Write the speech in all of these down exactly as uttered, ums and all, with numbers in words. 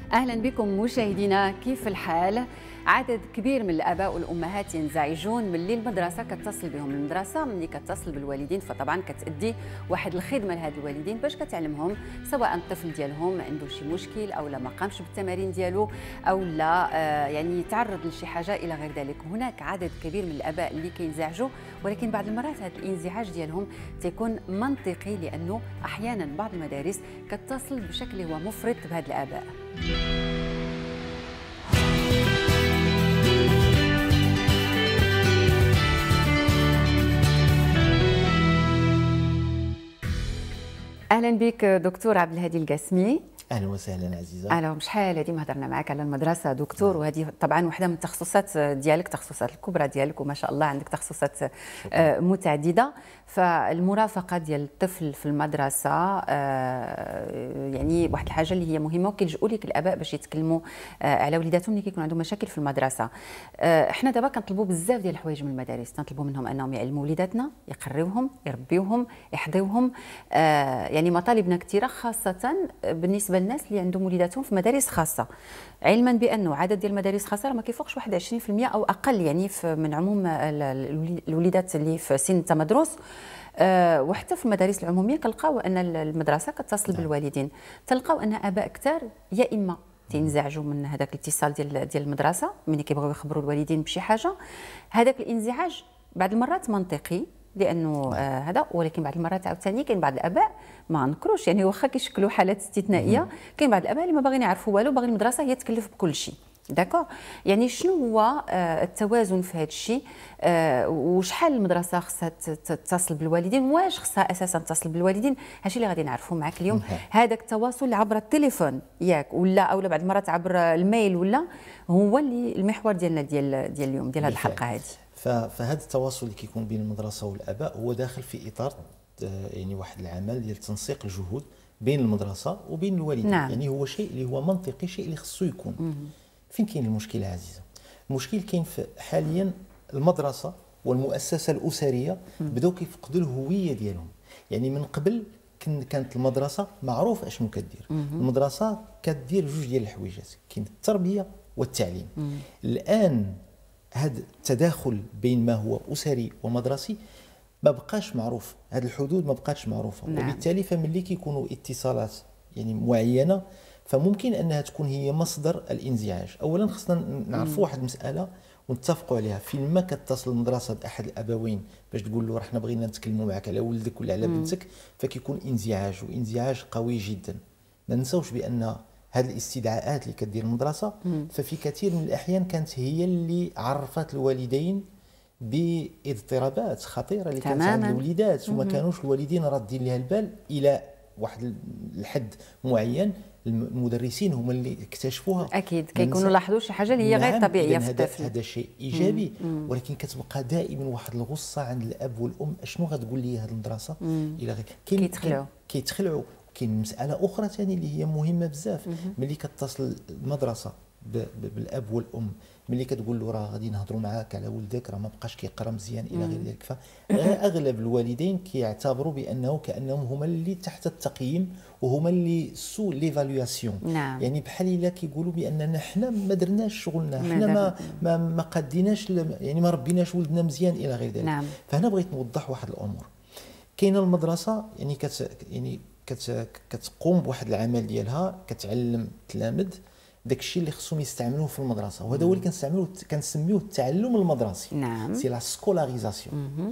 أهلا بكم مشاهدينا، كيف الحال؟ عدد كبير من الآباء والأمهات ينزعجون من اللي المدرسة كتصل بهم. المدرسة ملي كتصل بالوالدين فطبعا كتأدي واحد الخدمة لهاد الوالدين باش كتعلمهم سواء الطفل ديالهم عنده شي مشكل أو لا ما قامش بالتمارين ديالو أو لا آه يعني تعرض لشي حاجة إلى غير ذلك. هناك عدد كبير من الآباء اللي كينزعجوا، ولكن بعض المرات هذا الانزعاج ديالهم تيكون منطقي، لأنه أحيانا بعض المدارس كتصل بشكل هو مفرط بهاد الآباء. اهلا بك دكتور عبد الهادي القاسمي. اهلا وسهلا عزيزه. الو شحال هذه ما هضرنا معك على المدرسه دكتور، وهذه طبعا واحده من التخصصات ديالك، التخصصات الكبرى ديالك، وما شاء الله عندك تخصصات آه متعدده. فالمرافقه ديال الطفل في المدرسه آه يعني واحد الحاجه اللي هي مهمه، وكيلجؤوا لك الاباء باش يتكلموا آه على وليداتهم اللي كيكون عندهم مشاكل في المدرسه. آه احنا دابا كنطلبوا بزاف ديال الحوايج من المدارس، كنطلبوا منهم انهم يعلموا وليداتنا، يقريوهم، يربيوهم، يحضيوهم. آه يعني مطالبنا كثيره، خاصه بالنسبه للناس اللي عندهم وليداتهم في مدارس خاصه، علما بانه عدد ديال المدارس الخاصه ما كيفوقش واحد عشرين بالمئة او اقل، يعني من عموم الوليدات اللي في سن التمدرس. أه وحتى في المدارس العموميه كنلقاو ان المدرسه كتصل بالوالدين، تلقاو ان اباء كثار يا اما تينزعجوا من هذاك الاتصال ديال ديال المدرسه ملي كيبغيو يخبروا الوالدين بشي حاجه. هذاك الانزعاج بعض المرات منطقي لانه آه هذا، ولكن بعض المرات عاوتاني كاين بعض الاباء ما نكروش، يعني واخا كيشكلوا حالات استثنائيه، كاين بعض الاباء اللي ما باغيين يعرفوا والو، باغي المدرسه هي تكلف بكل شيء. داكور، يعني شنو هو آه التوازن في هذا الشيء؟ آه وشحال المدرسه خصها تتصل بالوالدين؟ واش خصها اساسا تتصل بالوالدين؟ هادشي اللي غادي نعرفوا معك اليوم. هذاك التواصل عبر التليفون ياك ولا اولا بعض المرات عبر الميل، ولا هو اللي المحور ديالنا ديال ديال اليوم ديال هذه الحلقه هذه. فهذا التواصل اللي كيكون بين المدرسه والاباء هو داخل في اطار يعني واحد العمل ديال تنسيق الجهود بين المدرسه وبين الوالدين. نعم. يعني هو شيء اللي هو منطقي، شيء اللي خصو يكون. مم. فين كاين المشكل عزيزه؟ المشكل كاين في حاليا المدرسه والمؤسسه الاسريه بداو كيفقدوا الهويه ديالهم. يعني من قبل كانت المدرسه معروف اشنو كدير. المدرسه كدير جوج ديال الحويجات، كاين التربيه والتعليم. مم. الان هذا التداخل بين ما هو اسري ومدرسي ما بقاش معروف، هذه الحدود ما بقاتش معروفه. نعم. وبالتالي فملي كيكونوا اتصالات يعني معينه فممكن انها تكون هي مصدر الانزعاج. اولا خصنا نعرفوا واحد المساله ونتفقوا عليها، فين ما كتصل المدرسه باحد الابوين باش تقول له راه حنا بغينا نتكلموا معك على ولدك ولا على بنتك، فكيكون انزعاج، وانزعاج قوي جدا. ما ننساوش بان هذه الاستدعاءات اللي كدير المدرسه مم. ففي كثير من الاحيان كانت هي اللي عرفت الوالدين باضطرابات خطيره اللي كانت عند الوليدات، وما كانوش الوالدين رادين لها البال الى واحد الحد معين. المدرسين هما اللي اكتشفوها. اكيد كيكونوا لاحظوا شي حاجه اللي هي غير طبيعيه في الطفل. هذا شيء ايجابي، مم. ولكن كتبقى دائما واحد الغصه عند الاب والام، اشنو غتقول لي هذه المدرسه الى غير. كيتخلعوا كيتخلعوا كاين مساله اخرى ثاني اللي هي مهمه بزاف. ملي كتصل المدرسه بالاب والام، ملي كتقول له راه غادي نهضروا معاك على ولدك راه ما بقاش كيقرا مزيان الى غير ذلك، فاغلب الوالدين كيعتبروا بانه كانهم هما اللي تحت التقييم وهما اللي سو ليفالواسيون. نعم. يعني بحال الا كيقولوا باننا حنا ما درناش شغلنا، حنا ما ما, ما قديناش يعني ما ربيناش ولدنا مزيان الى غير ذلك. نعم. فهنا بغيت نوضح واحد الامور. كاينه المدرسه يعني كت يعني كت كتقوم بواحد العمل ديالها، كتعلم التلاميذ داك الشيء اللي خصهم يستعملوه في المدرسه، وهذا هو اللي كنستعملوه كنسميوه التعلم المدرسي. نعم. سي لا سكولاريزاسيون.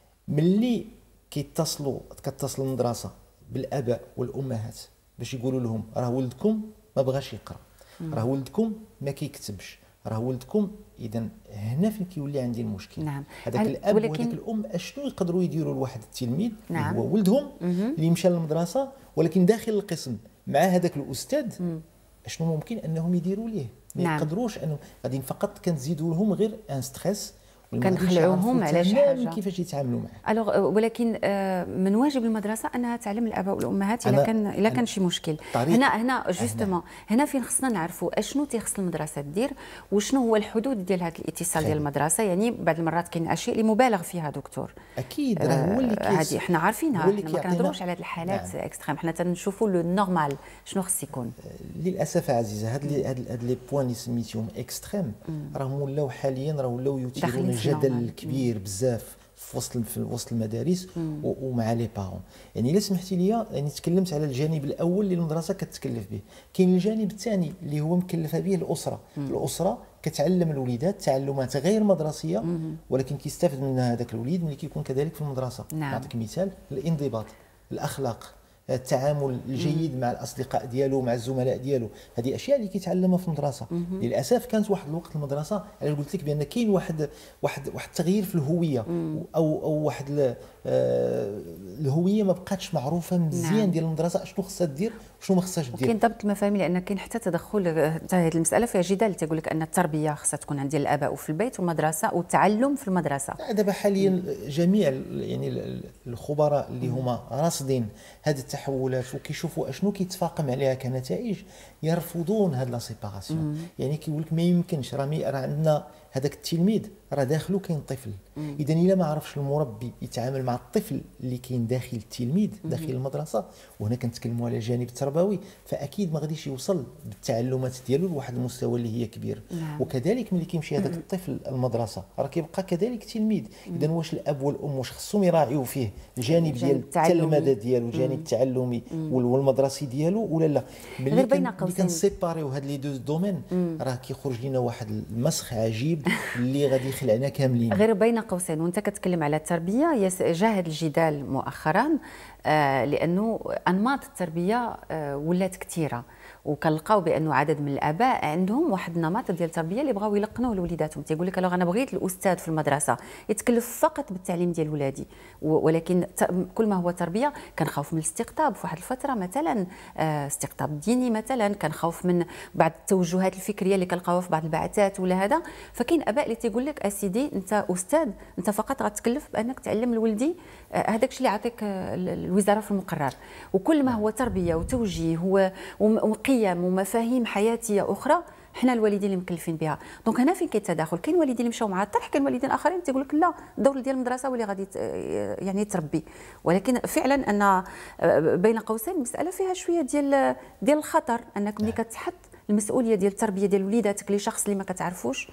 ملي كيتصلوا كتصل المدرسه بالاباء والامهات باش يقولوا لهم راه ولدكم ما بغاش يقرا، راه ولدكم ما كيكتبش، راه ولدكم، اذا هنا فين كيولي عندي المشكل. نعم. هذاك الاب وهذاك الام اشنو يقدروا يديروا لواحد التلميذ نعم. اللي هو ولدهم اللي مشى للمدرسه ولكن داخل القسم مع هذاك الاستاذ، مم. اشنو ممكن انهم يديروا ليه؟ ما نعم. يقدروش انه غادي فقط كنزيدوا لهم غير ان ستريس كنخلعوهم على شي حاجه كيفاش يتعاملوا معاه. الوغ ولكن من واجب المدرسه انها تعلم الاباء والامهات الا كان الا كان شي مشكل. هنا هنا جوستومون هنا فين خصنا نعرفوا اشنو تيخص المدرسه دير وشنو هو الحدود ديال هذا الاتصال ديال المدرسه. يعني بعض المرات كاين اشياء اللي مبالغ فيها دكتور. اكيد راه هو اللي هذه حنا عارفينها، حنا ما كنهضروش على هذه الحالات نعم. اكستريم، حنا تنشوفوا لو نورمال شنو خص يكون. للاسف عزيزه هاد لي هاد لي بوين اللي سميتيهم اكستريم راهم ولاو حاليا راه ولاو يثيرون الجدل كبير بزاف في وسط في وسط المدارس ومع لي بارون. يعني الا سمحتي لي، يعني تكلمت على الجانب الاول اللي المدرسه كتكلف به، كاين الجانب الثاني اللي هو مكلفه به الاسره. مم. الاسره كتعلم الوليدات تعلمات غير مدرسيه مم. ولكن كيستافد منها هذاك الوليد ملي كيكون كذلك في المدرسه. نعم. نعطيك مثال، الانضباط، الاخلاق، التعامل الجيد مع الاصدقاء ديالو مع الزملاء ديالو، هذه اشياء اللي كيتعلمها في المدرسه. للاسف كانت واحد الوقت المدرسه علاش قلت لك بان كاين واحد واحد واحد التغيير في الهويه او او واحد الهويه ما بقاتش معروفه مزيان. نعم. ديال المدرسه اشنو خصها دير وشنو ما خصهاش دير. كاين ضبط المفاهيم، لان كاين حتى تدخل حتى هذه المساله فيها جدال، تيقول لك ان التربيه خصها تكون عند الاباء في البيت والمدرسه والتعلم في المدرسه. دابا حاليا جميع يعني الخبراء اللي هما راصدين هذه التحولات وكيشوفوا اشنو كيتفاقم عليها كنتائج يرفضون هذه لا سيباراسيون. يعني كيقول لك ما يمكنش، راه راه عندنا هذاك التلميذ راه داخلو كاين طفل، اذا الا ما عرفش المربي يتعامل مع الطفل اللي كاين داخل التلميذ داخل المدرسه، وهنا كنتكلموا على الجانب التربوي، فاكيد ما غاديش يوصل بالتعلمات ديالو لواحد المستوى اللي هي كبير. نعم. وكذلك ملي كيمشي هذاك الطفل المدرسه راه كيبقى كذلك تلميذ. اذا واش الاب والام واش خصهم يراعيو فيه الجانب ديال التلمذه ديالو، الجانب التعلمي والمدرسي ديالو ولا لا؟ غير بين قوسين كنسيباريو هاد لي دو دومين راه كيخرج لنا واحد المسخ عجيب اللي غادي يخلعنا كاملين. غير بين قوسين وانت كتكلم على التربيه، جا هذا الجدال مؤخرا آه لانه انماط التربيه آه ولات كثيره، وكنلقاو بانه عدد من الاباء عندهم واحد النمط ديال التربيه اللي بغاو يلقنوه لوليداتهم. تيقول لك انا بغيت الاستاذ في المدرسه يتكلف فقط بالتعليم ديال ولادي، ولكن كل ما هو تربيه كنخاف من الاستقطاب في واحد الفتره مثلا، استقطاب ديني مثلا، كنخاف من بعض التوجهات الفكريه اللي كنلقاوها في بعض البعثات ولا هذا. فكاين اباء اللي تيقول لك اسيدي انت استاذ، انت فقط غتكلف بانك تعلم لولدي هذاك الشيء اللي عطيك الوزاره في المقرر، وكل ما هو تربيه وتوجيه وقيم ومفاهيم حياتيه اخرى حنا الوالدين اللي مكلفين بها. دونك هنا فين كاين تداخل، كاين والدين اللي مشاو مع الطرح، كاين والدين اخرين تيقول لك لا، الدور ديال المدرسه هو اللي غادي يعني تربي. ولكن فعلا ان بين قوسين المساله فيها شويه ديال ديال الخطر، انك ملي كتحط المسؤوليه ديال التربيه ديال وليداتك لشخص اللي ما كتعرفوش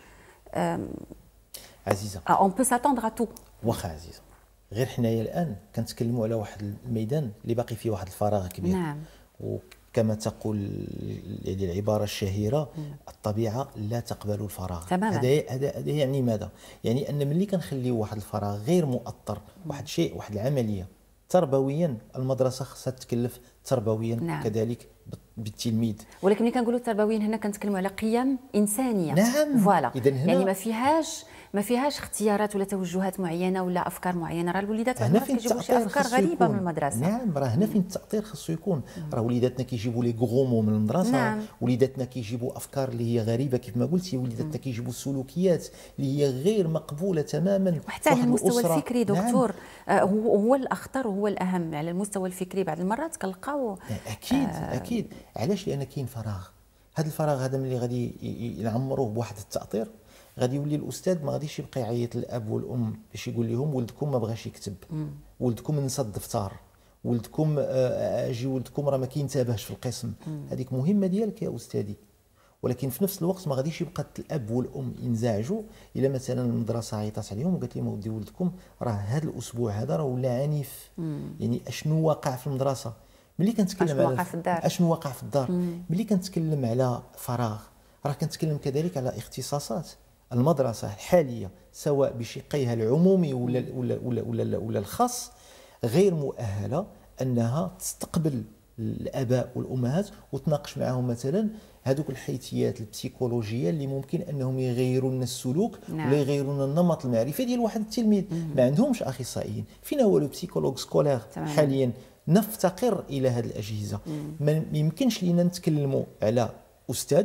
عزيزه اون بو ساتوندر ا تو. واخا عزيزه، غير حنايا الان كنتكلموا على واحد الميدان اللي باقي فيه واحد الفراغ كبير. نعم. كما تقول يعني العباره الشهيره الطبيعه لا تقبل الفراغ. تماما. هذا هذا يعني ماذا؟ يعني ان ملي كنخليو واحد الفراغ غير مؤطر، واحد الشيء واحد العمليه تربويا، المدرسه خصها تتكلف تربويا. نعم. كذلك بالتلميذ. ولكن ملي كنقولوا تربويا هنا كنتكلموا على قيم انسانيه. نعم. فوالا. يعني ما فيهاش ما فيهاش اختيارات ولا توجهات معينه ولا افكار معينه. راه الوليدات هنا فين كيجيبوا شي افكار غريبه من المدرسه. نعم، راه هنا فين التاطير خصو يكون. راه وليداتنا كيجيبوا لي غرومو من المدرسه. نعم. وليداتنا كيجيبوا افكار اللي هي غريبه كيف ما قلتي، وليداتنا كيجيبوا سلوكيات اللي هي غير مقبوله تماما وحتى على المستوى الفكري دكتور. نعم. هو هو الاخطر وهو الاهم على المستوى الفكري. بعض المرات كنلقاو اكيد آه اكيد علاش؟ لان كاين فراغ. هذا الفراغ هذا ملي غادي ينعمروه بواحد التاطير غادي يولي الاستاذ ما غاديش يبقى يعيط للاب والام باش يقول لهم ولدكم ما بغاش يكتب، ولدكم نسى الدفتر، ولدكم اجي ولدكم راه ما كينتبهش في القسم. هذيك مهمه ديالك يا استاذي. ولكن في نفس الوقت ما غاديش يبقى الاب والام ينزعجوا الا مثلا المدرسه عيطات عليهم وقالت لهم ودي ولدكم راه هذا الاسبوع هذا راه ولا عنيف. يعني اشنو واقع في المدرسه؟ ملي كنتكلم على اشنو واقع في الدار، ملي كنتكلم على فراغ راه كنتكلم كذلك على اختصاصات المدرسه الحاليه سواء بشقيها العمومي ولا ولا ولا ولا, ولا الخاص غير مؤهله انها تستقبل الاباء والامهات وتناقش معهم مثلا هذوك الحيثيات البسيكولوجيه اللي ممكن انهم يغيروا لنا السلوك. نعم. ولا يغيروا لنا النمط المعرفي ديال واحد التلميذ. مم. ما عندهمش اخصائيين. فينا هو لو بسيكولوج سكولير حاليا؟ نفتقر الى هذه الاجهزه. مم. ما يمكنش لينا نتكلموا على استاذ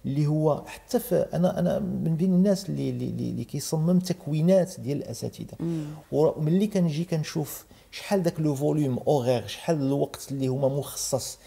اللي هو حتى في انا انا من بين الناس اللي اللي, اللي كيصمم تكوينات ديال الاساتذه، وملي كنجي كنشوف شحال داك لو فوليوم اوغير، شحال الوقت اللي هما مخصص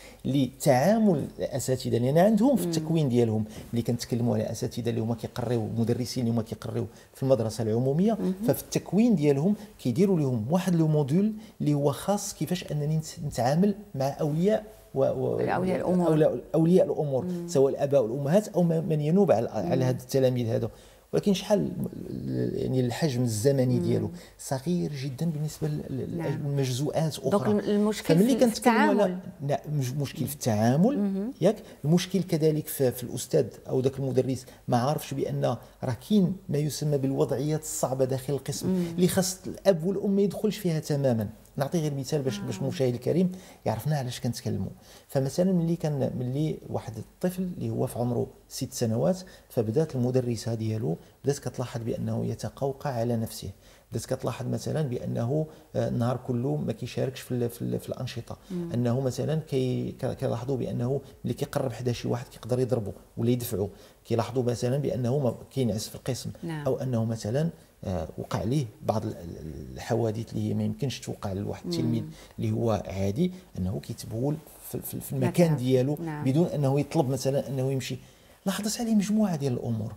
لتعامل الاساتذه، لان عندهم في التكوين ديالهم اللي كنتكلموا على اساتذه اللي هما كيقريو، مدرسين اللي هما كيقريو في المدرسه العموميه، ففي التكوين ديالهم كيديروا لهم واحد لو موديول اللي هو خاص كيفاش انني نتعامل مع اولياء و... و... اولياء الامور اولياء الامور مم. سواء الاباء والامهات او من ينوب على, على هاد التلاميذ هذو، ولكن شحال يعني الحجم الزمني ديالو صغير جدا بالنسبه للمجزوءات اخرى. دونك المشكل في التعامل، لا مشكل في التعامل ياك، المشكل كذلك في, في الاستاذ او ذاك المدرس ما عارفش بان راه كاين ما يسمى بالوضعيات الصعبه داخل القسم مم. اللي خاص الاب والام ما يدخلش فيها تماما. نعطي غير مثال باش باش المشاهد الكريم يعرفنا علاش كنتكلموا. فمثلا ملي كان ملي واحد الطفل اللي هو في عمره ست سنوات، فبدات المدرسه ديالو بدات كتلاحظ بانه يتقوقع على نفسه، بدات كتلاحظ مثلا بانه النهار كله ما كيشاركش في في, في الانشطه، مم. انه مثلا كي كيلاحظوا بانه ملي كيقرب حدا شي واحد كيقدر يضربه ولا يدفعه، كيلاحظوا مثلا بانه كينعس في القسم، نعم. او انه مثلا آه وقع ليه بعض الحوادث اللي هي ما يمكنش توقع لواحد التلميذ اللي هو عادي، انه كيتبول في, في, في المكان ديالو، نعم. بدون انه يطلب مثلا انه يمشي. لاحظت عليه مجموعه ديال الامور.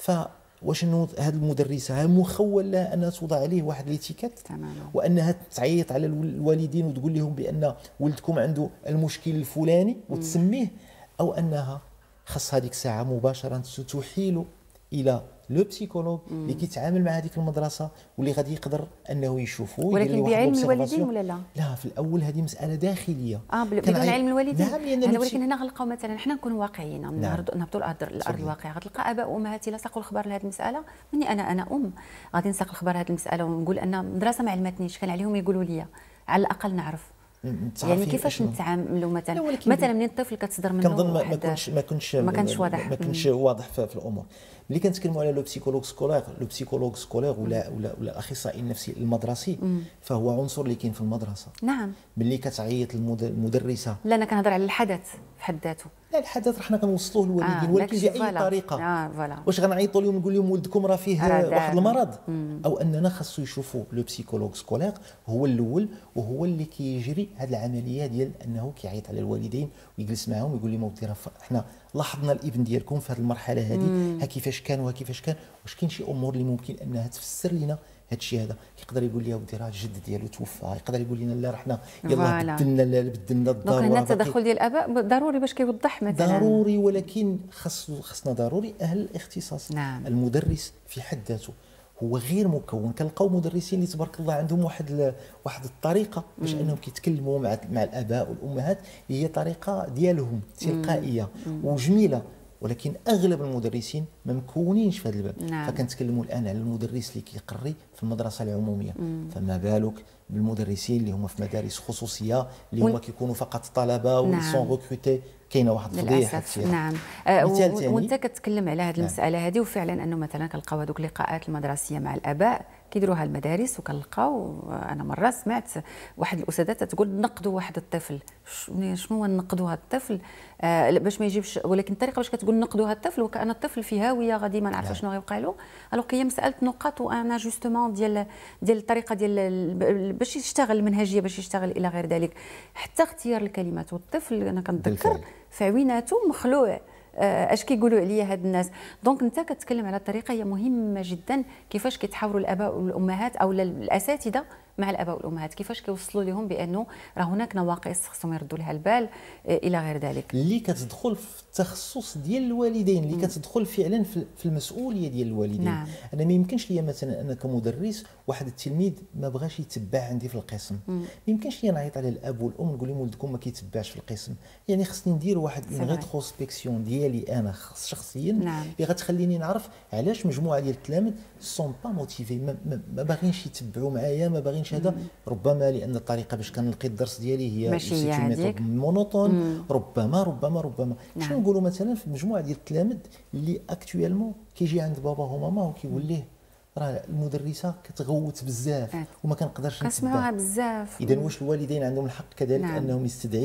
فواش انه هذه المدرسه مخول لها انها توضع عليه واحد ليتيكات، وانها تعيط على الوالدين وتقول لهم بان ولدكم عنده المشكل الفلاني وتسميه، او انها خاص هذيك الساعه مباشره تحيل الى لو بسيكولوج اللي كيتعامل مع هذيك المدرسه واللي غادي يقدر انه يشوفوه. ولكن بعلم الوالدين ولا لا؟ لا، في الاول هذه مساله داخليه اه بدون علم الوالدين. نعم، يعني ولكن هنا غنلقاو مثلا حنا نكونوا واقعيين، نهبطوا نهبطوا الارض الارض الواقع، غتلقى اباء وامهات الا ساقوا الخبر لهذه المساله. مني انا انا ام غادي نساق الخبر هذه المساله ونقول ان المدرسه ما علمتنيش، كان عليهم يقولوا لي على الاقل نعرف. يعني كيفاش نتعاملوا مثلا مثلا من الطفل كتصدر منه كنظن ما كنتش ما كنتش ما كانش واضح ما كنتش واضح في, في الامور. ملي كنتكلموا على لو بسيكولوج سكولير، لو بسيكولوج سكولير ولا ولا ولا الاخصائي النفسي المدرسي، مم. فهو عنصر اللي كاين في المدرسه. نعم. ملي كتعيط المدرسه، لا انا كنهضر على الحدث في حد ذاته. لا، الحدث حنا كنوصلوه للوالدين، آه ولكن باي طريقه. آه فوالا. واش غنعيطوا لهم نقول لهم ولدكم راه فيه آه واحد المرض، مم. او اننا خاصو يشوفوا لو بسيكولوج سكولير هو الاول، وهو اللي كيجري هذه العمليه ديال انه كيعيط على الوالدين ويجلس معهم ويقول لهم اودي راه حنا لاحظنا الابن ديالكم في هذه المرحله هذه، ها كيفاش كان وها كيفاش كان، واش كاين شي امور اللي ممكن انها تفسر لنا هذا الشيء هذا. يقدر يقول لي اودي راه الجد ديالو توفى، يقدر يقول لنا لا راه حنا يلاه بدلنا بدلنا الدار. دونك هنا التدخل ديال الاباء ضروري باش كيوضح مثلا. ضروري، ولكن خاص خصنا ضروري اهل الاختصاص. نعم. المدرس في حد ذاته هو غير مكون. كنلقاو مدرسين اللي تبارك الله عندهم واحد واحد الطريقه باش انهم كيتكلموا مع مع الاباء والامهات اللي هي طريقه ديالهم تلقائيه وجميله، ولكن اغلب المدرسين ما مكونينش في هذا الباب. نعم. فكنتكلموا الان على المدرس اللي كيقري في المدرسه العموميه، مم. فما بالك بالمدرسين اللي هما في مدارس خصوصيه اللي هما كيكونوا فقط طلبه و سون ريكروتي. كاينه واحد الفضيحه. نعم. آه وانت كتكلم على هذه المساله هذه، وفعلا انه مثلا كنلقاو هذوك اللقاءات المدرسيه مع الاباء كيديروها المدارس، وكنلقاو انا مره سمعت واحد الاستاذه تقول نقدوا واحد الطفل. شنو هو نقدوا هذا الطفل آه باش ما يجيبش، ولكن الطريقه باش كتقول نقدوا هذا الطفل وكان الطفل في هاويه غادي ما نعرف شنو غيوقع له. الوغ هي مساله نقاط وانا جوستومون ديال ديال الطريقه ديال باش يشتغل المنهجيه باش يشتغل الى غير ذلك. حتى اختيار الكلمات، والطفل انا كنتذكر في عويناته مخلوع اش كيقولوا عليا هاد الناس. دونك انت كتكلم على الطريقه هي مهمه جدا، كيفاش كيتحاوروا الاباء والامهات او الاساتذه مع الاباء والامهات، كيفاش كيوصلوا لهم بانه راه هناك نواقص خصهم يردوا لها البال الى غير ذلك. اللي كتدخل في التخصص ديال الوالدين، اللي كتدخل فعلا في المسؤوليه ديال الوالدين. نعم. انا ما يمكنش ليا مثلا انا كمدرس واحد التلميذ ما بغاش يتبع عندي في القسم، ما يمكنش ليا نعيط على الاب والام نقول لهم ولدكم ما كيتبعش في القسم. يعني خصني ندير واحد ريتروسبكسيون ديالي انا شخصيا. نعم. اللي غتخليني نعرف علاش مجموعه ديال التلاميذ سون با موتيفي، ما, ما, ما باغينش يتبعوا معايا، ما باغينش هذا. ربما لان الطريقه باش كنلقي الدرس ديالي هي ماشي هذيك مونوتون. ربما ربما ربما نعم. شنو نقولوا مثلا في مجموعه ديال التلاميذ اللي اكطويلمون كيجي عند باباه وماما وكيقول ليه راه المدرسه كتغوت بزاف وما كنقدرش نتبع. كنسمعوها بزاف. اذا واش الوالدين عندهم الحق كذلك نعم. انهم يستدعيوا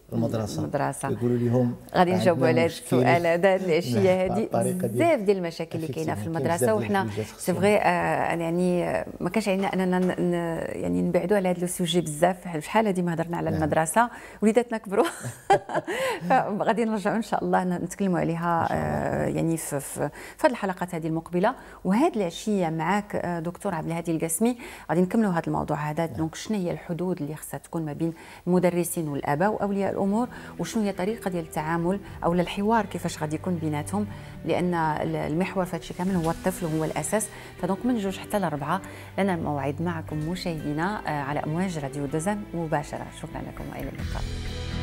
المدرسه المدرسه يقولوا لهم غادي نجاوبوا على هذا السؤال هذا العشيه هذه بزاف ديال المشاكل اللي كاينه في المدرسه وحنا سي فغي يعني ما كانش علينا اننا يعني نبعدوا على هذا السوجي بزاف. شحال هذه ما هضرنا على المدرسه وليداتنا كبروا فغادي نرجعوا ان شاء الله نتكلموا عليها يعني في في هذه الحلقات هذه المقبله. وهذه العشيه معك دكتور عبد الهادي القاسمي غادي نكملوا هذا الموضوع هذا. دونك شنو هي الحدود اللي خصها تكون ما بين المدرسين والاباء واولياء الامور، وشنو هي الطريقه ديال التعامل او الحوار كيفاش غادي يكون بيناتهم، لان المحور في هذا الشيء كامل هو الطفل وهو الاساس. فدونك من جوج حتى لاربعه لنا الموعد معكم مشاهدينا على امواج راديو دوزان مباشره. شكرا لكم والى اللقاء.